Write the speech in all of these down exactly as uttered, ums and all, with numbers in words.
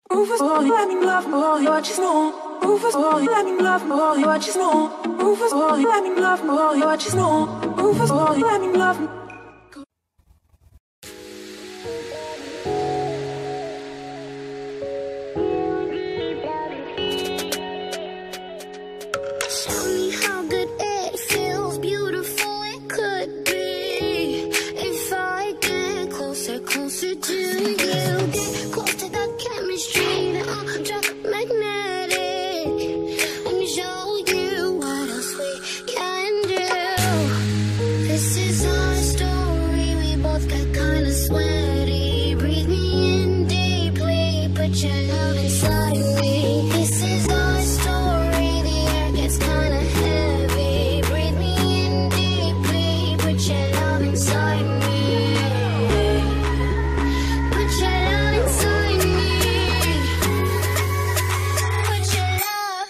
Rufus boy, let me love boy, what you know. Rufus boy, let me love boy, what you know. Rufus boy, let me love boy, what you know. Rufus boy, let me love. Tell me how good it feels, beautiful it could be. If I get closer, closer to you, get close to that chemistry, the electromagnetic. Let me show you what else we can do. This is our story, we both got kinda sweaty. Breathe me in deeply, put your love inside me. This is our story, the air gets kinda heavy. Breathe me in deeply, put your love inside me. Put your love inside me. Put your love.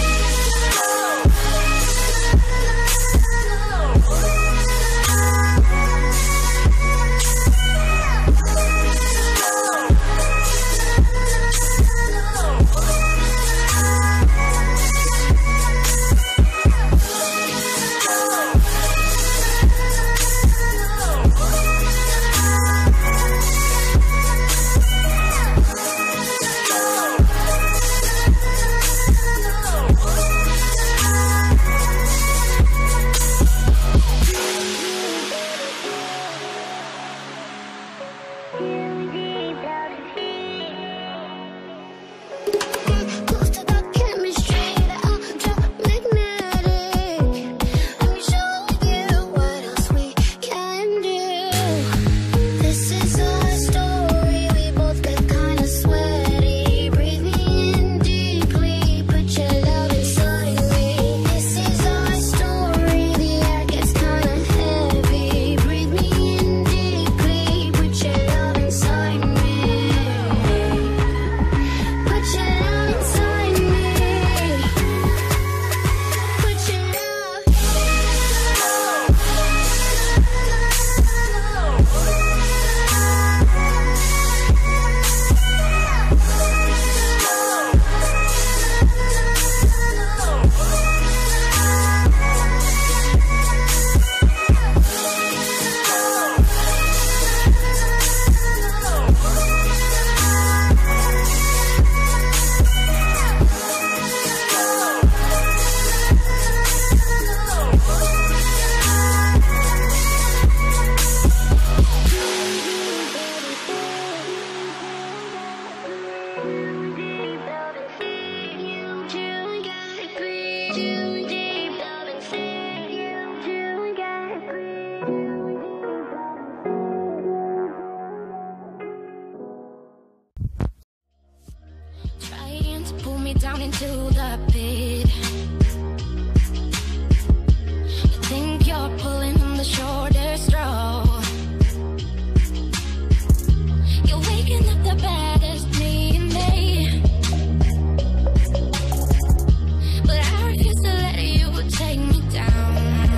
Close to that chemistry, the electromagnetic. Let me show you what else we can do. This is our story, we both got kinda sweaty. Breathe me in deeply, put your love inside me. This is our story, the air gets kinda heavy. Breathe me in deeply, put your love inside me. Put your love inside me. Put your love. Trying to pull me down into the pit. You think you're pulling on the shorter straw. You're waking up the baddest me in me. But I refuse to let you take me down.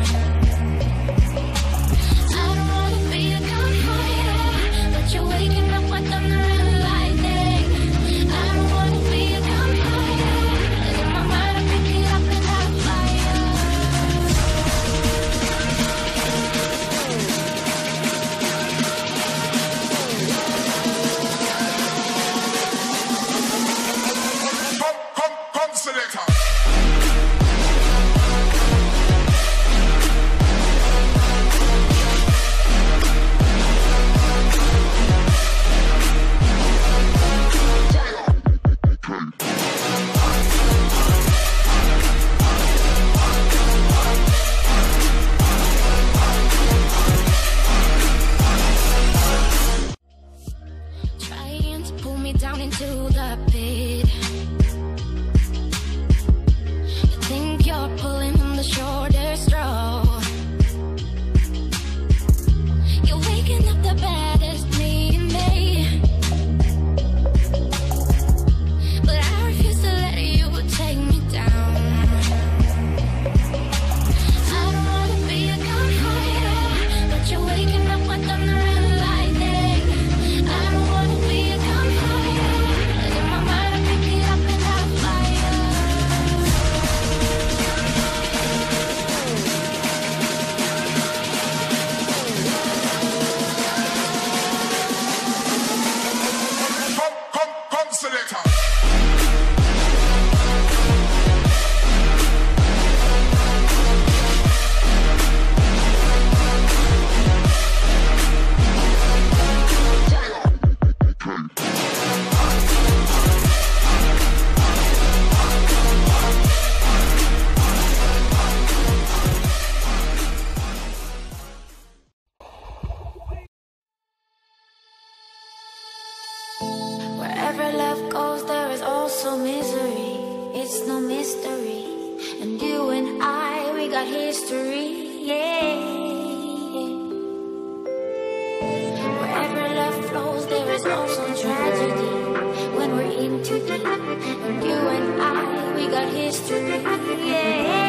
I don't wanna be a gunfighter, but you're waking up with thunder and lightning. I don't wanna be a gunfighter, and in my mind I pick it up and I fire. Come, come, come, selector. Trying to pull me down into the pit. You think you're pulling on the shorter straw. You're waking up the baddest me in me. But I refuse to let you take me down. I don't wanna be a gunfighter, but you're waking up with thunder and lightning. I don't wanna be a gunfighter, and in my mind also misery, it's no mystery. And you and I, we got history, yeah. Wherever love flows, there is also tragedy. When we're in too deep, and you and I, we got history, yeah.